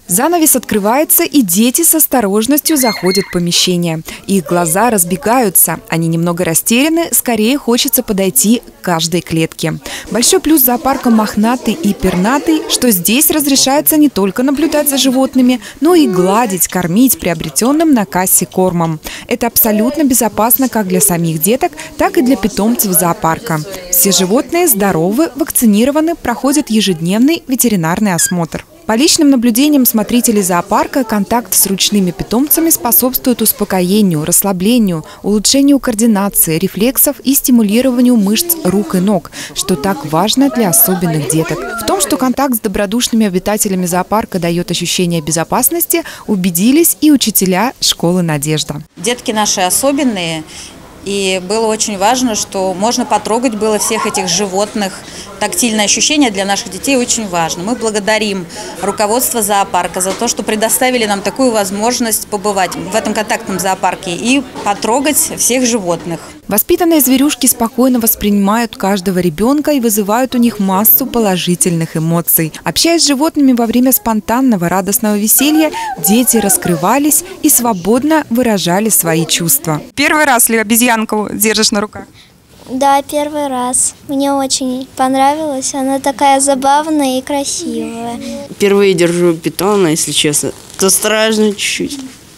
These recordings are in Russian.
Занавес открывается, и дети с осторожностью заходят в помещение. Их глаза разбегаются, они немного растеряны, скорее хочется подойти к каждой клетке. Большой плюс зоопарка «Мохнатый» и «Пернатый», что здесь разрешается не только наблюдать за животными, но и гладить, кормить приобретенным на кассе кормом. Это абсолютно безопасно как для самих деток, так и для питомцев зоопарка. Все животные здоровы, вакцинированы, проходят ежедневный ветеринарный осмотр. По личным наблюдениям смотрителей зоопарка, контакт с ручными питомцами способствует успокоению, расслаблению, улучшению координации, рефлексов и стимулированию мышц рук и ног, что так важно для особенных деток. В том, что контакт с добродушными обитателями зоопарка дает ощущение безопасности, убедились и учителя школы «Надежда». Детки наши особенные. И было очень важно, что можно потрогать было всех этих животных. Тактильное ощущение для наших детей очень важно. Мы благодарим руководство зоопарка за то, что предоставили нам такую возможность побывать в этом контактном зоопарке и потрогать всех животных. Воспитанные зверюшки спокойно воспринимают каждого ребенка и вызывают у них массу положительных эмоций. Общаясь с животными во время спонтанного радостного веселья, дети раскрывались и свободно выражали свои чувства. Первый раз ли обезьянку держишь на руках? Да, первый раз. Мне очень понравилось. Она такая забавная и красивая. Впервые держу питона, если честно. То страшно чуть-чуть.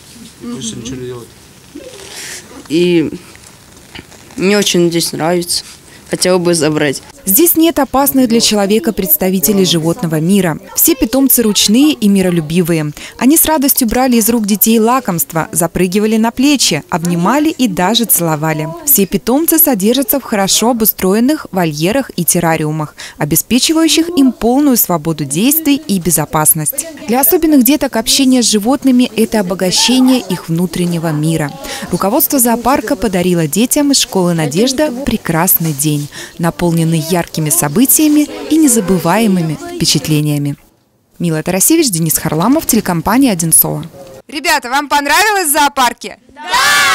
И мне очень здесь нравится. Хотел бы забрать. Здесь нет опасных для человека представителей животного мира. Все питомцы ручные и миролюбивые. Они с радостью брали из рук детей лакомства, запрыгивали на плечи, обнимали и даже целовали. Все питомцы содержатся в хорошо обустроенных вольерах и террариумах, обеспечивающих им полную свободу действий и безопасность. Для особенных деток общение с животными – это обогащение их внутреннего мира. Руководство зоопарка подарило детям из школы «Надежда» прекрасный день, наполненный яркими событиями и незабываемыми впечатлениями. Мила Тарасевич, Денис Харламов, телекомпания «Одинцово». Ребята, вам понравилось в зоопарке? Да!